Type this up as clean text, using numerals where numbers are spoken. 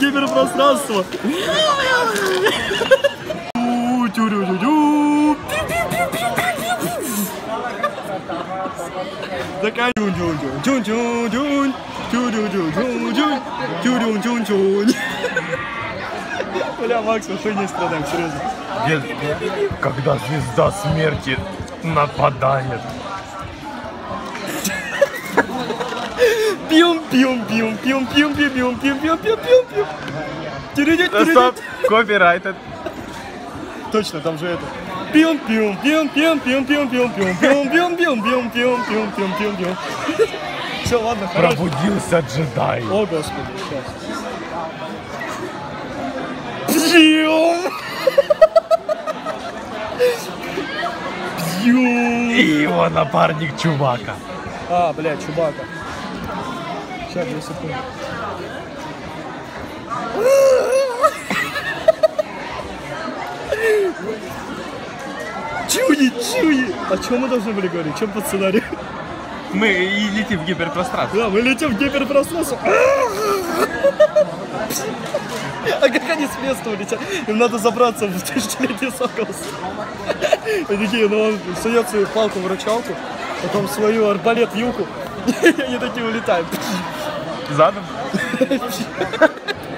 гиперпространство. Такая бля, Макс, мы хуйней страдаем, серьезно. Когда звезда смерти нападает. Пьем. Стоп, копирайтед. Точно, там же это. Все, ладно, хорошо. Пробудился джедай. О, господи, сейчас. Пьем. И его напарник Чубака. А, блядь, Чубака. Сейчас, 2 секунды. Чуи! О чем мы должны были говорить? Чем по сценарию? Мы и летим в гиперпространство. Да, мы летим в гиперпространство. А как они с места улетят? Им надо забраться в тысячелетний сокол. И такие, ну он сует свою палку-выручалку, потом свою арбалет-вилку, и они такие улетают. Задом?